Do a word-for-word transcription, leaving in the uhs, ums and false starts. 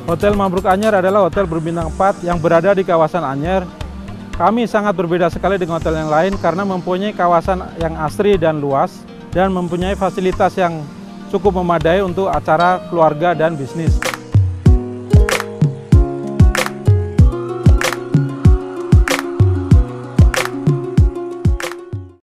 Hotel Mabruk Anyer adalah hotel berbintang empat yang berada di kawasan Anyer. Kami sangat berbeda sekali dengan hotel yang lain karena mempunyai kawasan yang asri dan luas dan mempunyai fasilitas yang cukup memadai untuk acara keluarga dan bisnis.